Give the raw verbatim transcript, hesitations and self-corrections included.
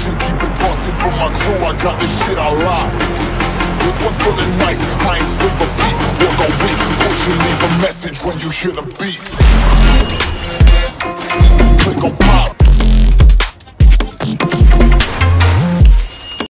passion, keep it bustin' for my crew. I got this shit alright. This one's feeling nice, I ain't sleep a beat. Work all week, push and leave a message when you hear the beat. Click on pop.